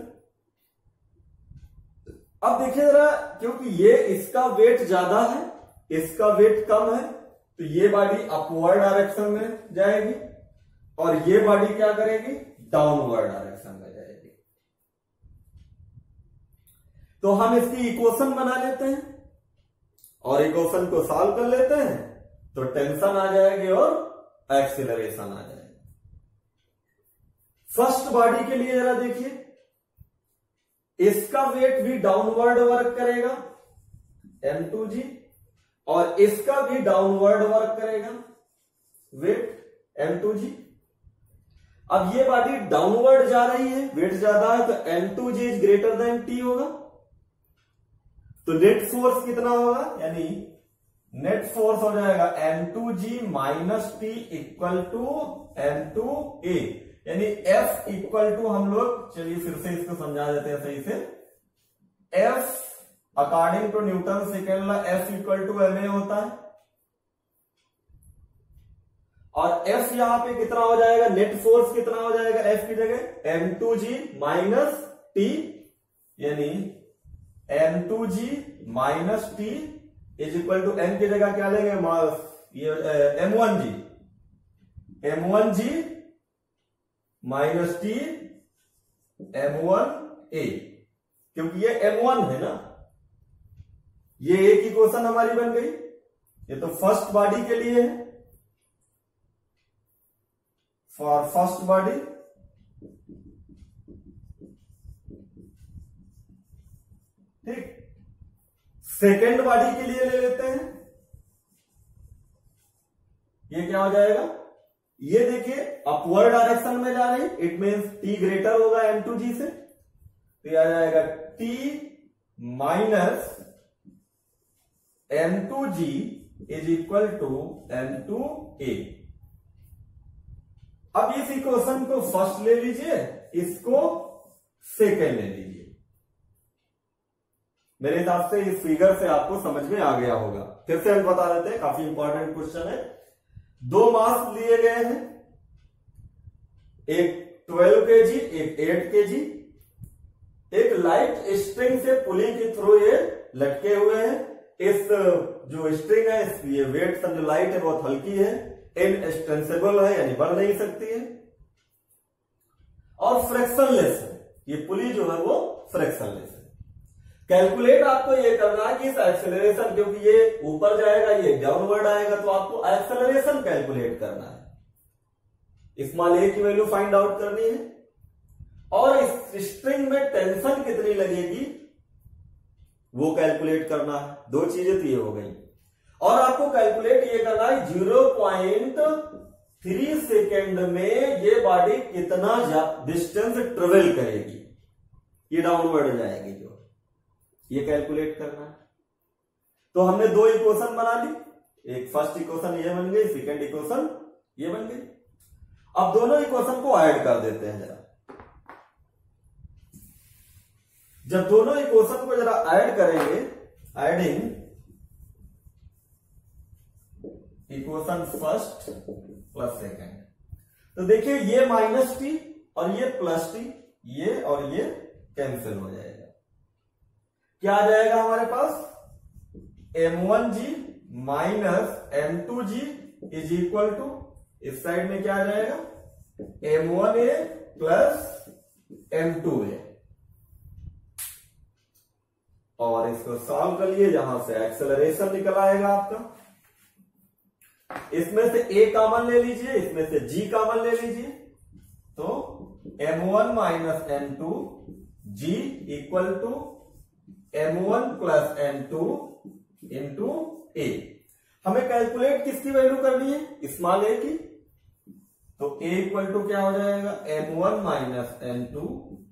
अब देखिए जरा, क्योंकि ये इसका वेट ज्यादा है, इसका वेट कम है, तो ये बॉडी अपवर्ड डायरेक्शन में जाएगी और ये बॉडी क्या करेगी, डाउनवर्ड डायरेक्शन में जाएगी। तो हम इसकी इक्वेशन बना लेते हैं और इक्वेशन को सॉल्व कर लेते हैं, तो टेंशन आ जाएगी और एक्सीलरेशन आ जाएगी। फर्स्ट बॉडी के लिए जरा देखिए, इसका वेट भी डाउनवर्ड वर्क करेगा एम टू जी और इसका भी डाउनवर्ड वर्क करेगा वेट एम टू जी। अब ये बॉडी डाउनवर्ड जा रही है, वेट ज्यादा है, तो M two G is greater than T होगा। तो नेट फोर्स कितना होगा, यानी नेट फोर्स हो जाएगा M two G minus T equal to M two A, यानी F इक्वल टू, हम लोग चलिए फिर से इसको समझा देते हैं सही से। F according to Newton second law F equal to M A होता है और F यहां पे कितना हो जाएगा, नेट फोर्स कितना हो जाएगा F की जगह M two G minus T, यानी M two G minus T is equal to M की जगह क्या लेंगे, ये M one G M one G minus T M one A, क्योंकि ये एम वन है ना, ये एक इक्वेशन हमारी बन गई। ये तो फर्स्ट बॉडी के लिए है, फॉर फर्स्ट बॉडी। ठीक, सेकेंड बॉडी के लिए ले लेते हैं, ये क्या हो जाएगा, ये देखिए अपवर्ड डायरेक्शन में जा रही, इट मीन्स टी ग्रेटर होगा एम टू जी से, तो यह आ जाएगा T minus M two G is equal to M two A. अब इस इक्वेशन को फर्स्ट ले लीजिए, इसको सेकेंड ले लीजिए। मेरे हिसाब से इस फिगर से आपको समझ में आ गया होगा। फिर से हम बता देते हैं, काफी इंपॉर्टेंट क्वेश्चन है। दो मास लिए गए हैं, एक ट्वेल्व के जी एक एट के जी, एक लाइट स्ट्रिंग से पुली के थ्रू ये लटके हुए हैं। इस जो स्ट्रिंग है, इस ये वेट जो लाइट है बहुत हल्की है, इनएक्सटेंसिबल है, यानी बढ़ नहीं सकती है और फ्रैक्शनलेस है। ये पुली जो है वो फ्रैक्शनलेस है। कैलकुलेट आपको ये करना है कि इस एक्सेलरेशन, क्योंकि ये ऊपर जाएगा ये डाउनवर्ड आएगा, तो आपको एक्सेलरेशन कैलकुलेट करना है। स्मॉल ए की वैल्यू फाइंड आउट करनी है और इस स्ट्रिंग में टेंशन कितनी लगेगी वो कैलकुलेट करना है। दो चीजें तो ये हो गई और आपको कैलकुलेट ये करना है जीरो पॉइंट थ्री सेकेंड में ये बॉडी कितना डिस्टेंस ट्रेवल करेगी, ये डाउनवर्ड जाएगी जो, ये कैलकुलेट करना है। तो हमने दो इक्वेशन बना ली, एक फर्स्ट इक्वेशन ये बन गई, सेकेंड इक्वेशन ये बन गई। अब दोनों इक्वेशन को ऐड कर देते हैं जरा। जब दोनों इक्वेशन को जरा ऐड करेंगे, adding equation first plus second, तो देखिए ये माइनस टी और ये प्लस टी, ये और ये कैंसिल हो जाएगा। क्या आ जाएगा हमारे पास? M one G minus M two G is equal to, इस साइड में क्या आ जाएगा? M one A plus M two A. और इसको सॉल्व कर लिए, जहां से एक्सेलरेशन निकल आएगा आपका। इसमें से ए कॉमन ले लीजिए, इसमें से जी कॉमन ले लीजिए, तो M one minus M two G equal to M one plus M two into A. हमें कैलकुलेट किसकी वैल्यू करनी है? स्मॉल ए की। तो ए इक्वल टू क्या हो जाएगा? M one minus M two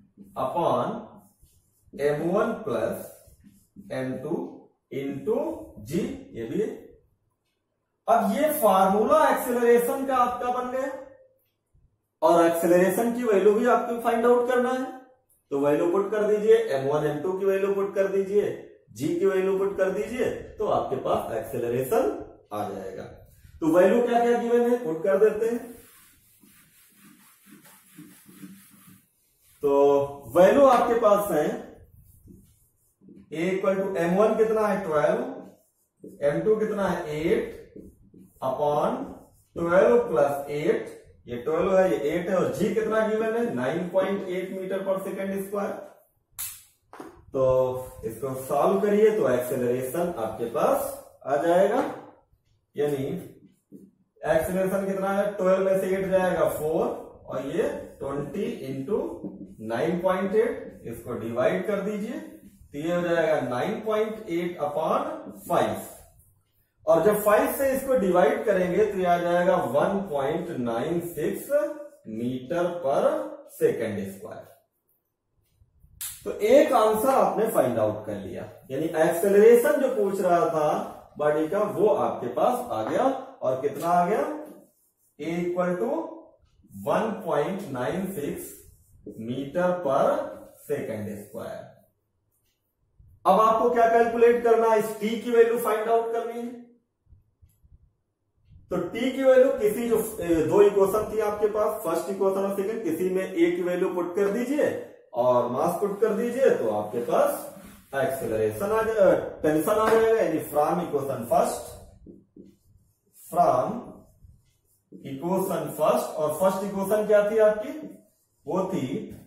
upon M one plus M two into G, ये भी है। अब ये फार्मूला एक्सेलरेशन का आपका बन गया, और एक्सेलरेशन की वैल्यू भी आपको फाइंड आउट करना है। तो वैल्यू पुट कर दीजिए, एम वन एम टू की वैल्यू पुट कर दीजिए, जी की वैल्यू पुट कर दीजिए, तो आपके पास एक्सेलरेशन आ जाएगा। तो वैल्यू क्या क्या गिवन है पुट कर देते हैं। तो वैल्यू आपके पास है A equal to M one कितना है? ट्वेल्व, एम टू कितना है? Eight upon twelve plus eight, ये ट्वेल्व है, ये एट है, और जी कितना गिवन है? नाइन पॉइंट एट मीटर पर सेकेंड स्क्वायर। तो इसको सॉल्व करिए तो एक्सेलरेशन आपके पास आ जाएगा, यानी एक्सेलरेशन कितना है? ट्वेल्व में से एट जाएगा फोर, और ये twenty into nine point eight, इसको डिवाइड कर दीजिए, तो ये हो जाएगा nine point eight upon five. और जब फाइव से इसको डिवाइड करेंगे तो ये आ जाएगा one point nine six metre पर सेकेंड स्क्वायर। तो एक आंसर आपने फाइंड आउट कर लिया, यानी एक्सेलरेशन जो पूछ रहा था बॉडी का वो आपके पास आ गया। और कितना आ गया? A equal to one point nine six metre पर सेकेंड स्क्वायर। अब आपको क्या कैलकुलेट करना है? इस टी की वैल्यू फाइंड आउट करनी है। तो टी की वैल्यू किसी जो दो इक्वेशन थी आपके पास, फर्स्ट इक्वेशन और सेकंड, किसी में ए की वैल्यू पुट कर दीजिए और मास पुट कर दीजिए, तो आपके पास एक्सेलरेशन आ जाएगा, टेंशन आ जाएगा। यानी from equation first, from equation first, और फर्स्ट इक्वेशन क्या थी आपकी? वो थी,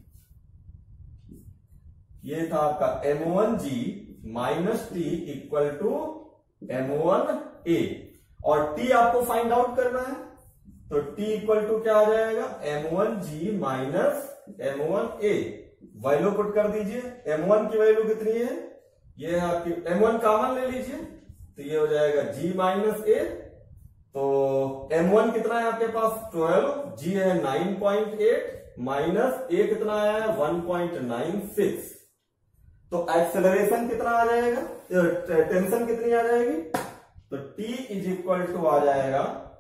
ये था आपका M one G minus T equal to M one A, और t आपको फाइंड आउट करना है। तो t इक्वल टू क्या आ जाएगा? M one G minus M one A. Value put कर दीजिए, एम वन की वैल्यू कितनी है? ये है आपकी, एम वन कॉमन ले लीजिए, तो ये हो जाएगा g माइनस ए। तो एम वन कितना है आपके पास? ट्वेल्व, g है nine point eight, minus A कितना आया है? One point nine six. तो एक्सेलरेशन कितना आ जाएगा? टेंशन कितनी आ जाएगी? तो T इज इक्वल टू आ जाएगा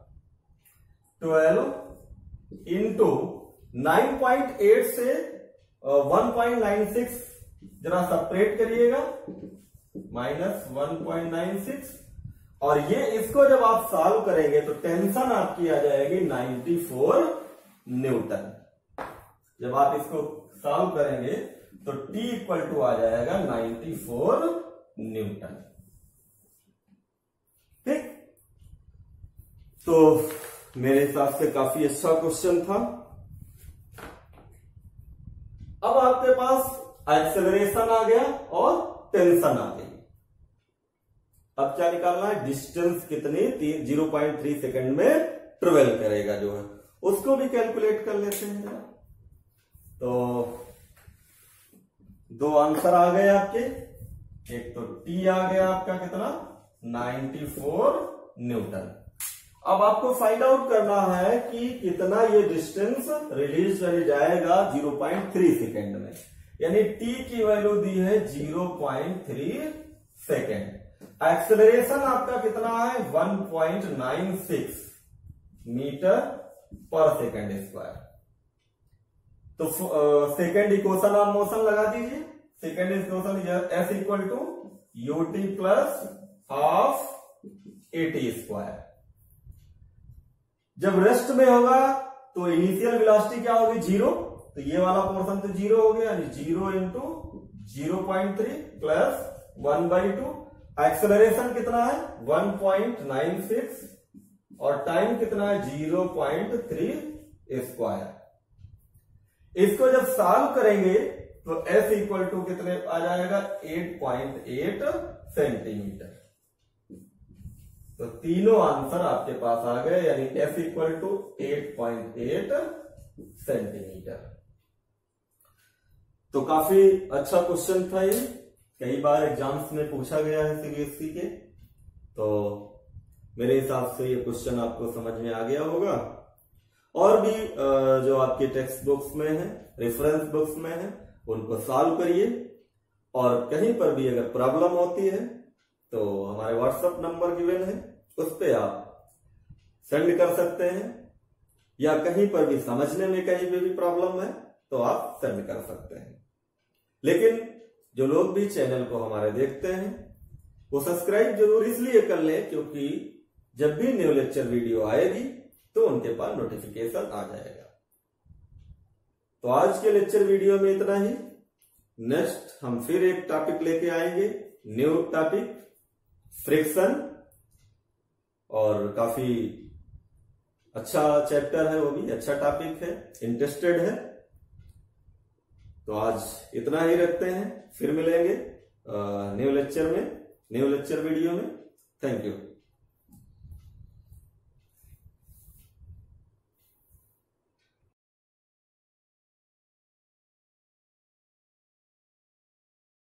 twelve into nine point eight से वन पॉइंट नाइन सिक्स जरा सेपरेट करिएगा, minus one point nine six, और ये इसको जब आप सॉल्व करेंगे तो टेंशन आपकी आ जाएगी नाइन्टी फोर न्यूटन। जब आप इसको सॉल्व करेंगे तो T इक्वल टू आ जाएगा नाइन्टी फोर न्यूटन। ठीक, तो मेरे हिसाब से काफी अच्छा क्वेश्चन था। अब आपके पास एक्सेलरेशन आ गया और टेंशन आ गई। अब क्या निकालना है? डिस्टेंस कितनी? जीरो पॉइंट थ्री सेकेंड में ट्रेवल करेगा जो है, उसको भी कैलकुलेट कर लेते हैं। तो दो आंसर आ गए आपके, एक तो टी आ गया आपका कितना? Ninety four newton. अब आपको फाइंड आउट करना है कि कितना ये डिस्टेंस रिलीज कर जाएगा जीरो पॉइंट थ्री सेकेंड में, यानी टी की वैल्यू दी है zero point three second. Acceleration आपका कितना है, one point nine six metre पर सेकेंड स्क्वायर। तो सेकेंड इक्वेशन ऑफ मोशन लगा दीजिए। Second equation is S equal to U T plus half A T square. जब रेस्ट में होगा तो इनिशियल वेलोसिटी क्या होगी, जीरो। तो ये वाला पोर्शन तो जीरो हो गया, यानी zero into zero point three plus one by two. Acceleration कितना है, वन पॉइंट नाइन सिक्स और टाइम कितना है, जीरो पॉइंट थ्री स्क्वायर। इसको जब सॉल्व करेंगे तो एस इक्वल टू कितने आ जाएगा, एट पॉइंट एट सेंटीमीटर। तो तीनों आंसर आपके पास आ गए, यानी S equal to eight point eight centimetre. तो काफी अच्छा क्वेश्चन था ये, कई बार एग्जाम्स में पूछा गया है सीबीएसई के। तो मेरे हिसाब से ये क्वेश्चन आपको समझ में आ गया होगा। और भी जो आपके टेक्स्ट बुक्स में है, रेफरेंस बुक्स में है, उनको सॉल्व करिए। और कहीं पर भी अगर प्रॉब्लम होती है तो हमारे व्हाट्सएप नंबर गिवन है, उस पर आप सेंड कर सकते हैं। या कहीं पर भी समझने में कहीं पे भी प्रॉब्लम है तो आप सेंड कर सकते हैं। लेकिन जो लोग भी चैनल को हमारे देखते हैं वो सब्सक्राइब जरूर इसलिए कर लें क्योंकि जब भी न्यू लेक्चर वीडियो आएगी तो उनके पास नोटिफिकेशन आ जाएगा। तो आज के लेक्चर वीडियो में इतना ही। नेक्स्ट हम फिर एक टॉपिक लेके आएंगे, न्यू टॉपिक फ्रिक्शन, और काफी अच्छा चैप्टर है, वो भी अच्छा टॉपिक है, इंटरेस्टेड है। तो आज इतना ही रखते हैं, फिर मिलेंगे न्यू लेक्चर में, न्यू लेक्चर वीडियो में। Thank you.